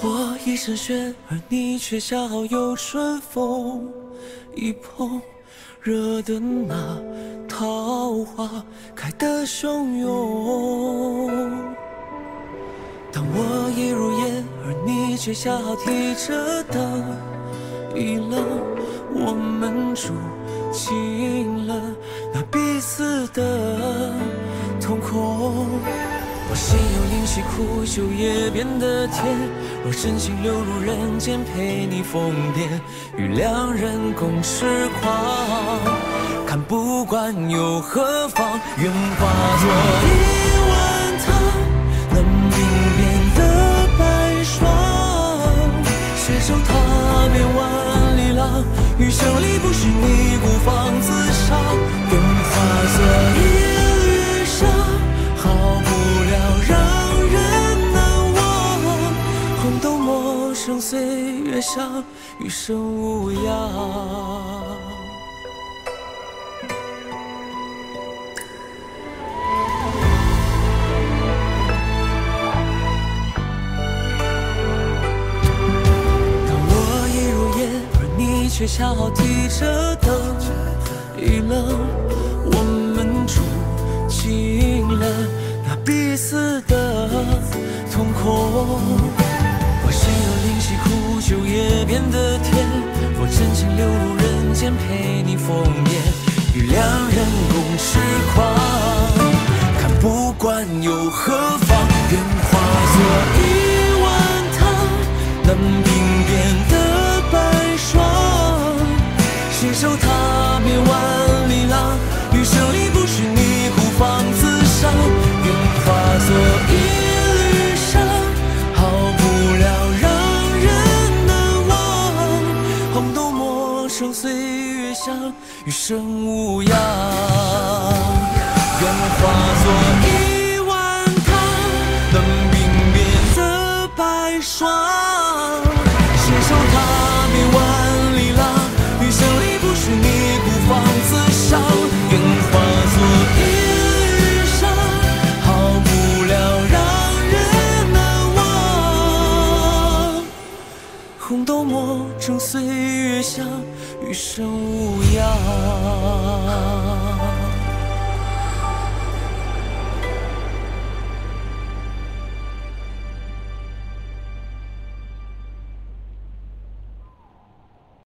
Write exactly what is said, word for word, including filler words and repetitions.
我一身雪，而你却恰好有春风一碰，惹得那桃花开得汹涌。当我一入夜，而你却恰好提着灯一愣，我们住进了那彼此的瞳孔。我心有灵犀，苦酒也变得甜。若真情流入人间，陪你疯癫，与两人共痴狂。看不惯又何妨，愿化作一碗汤，能冰变的白霜。携手踏遍万里浪，余生里不许你孤芳自赏。愿化作一缕沙，好不了让人难忘。红豆陌生岁月香，余生无恙。却恰好提着灯一愣，我们住进了那彼此的瞳孔。我心有灵犀，苦酒也变得甜。若真情流入人间，陪你疯癫，与两人共痴狂。看不惯又何妨，愿化作一碗汤，能冰变的白霜。携手踏遍万里浪，余生里不许你孤芳自赏。愿化作一缕沙，好不了让人难忘。红豆陌生岁月香，余生无恙。愿化作一碗汤，能冰变的白霜。携手踏遍万里浪，余生里不许你孤芳自赏。愿化作一缕沙，好不了让人难忘。红豆陌生岁月香，余生无恙。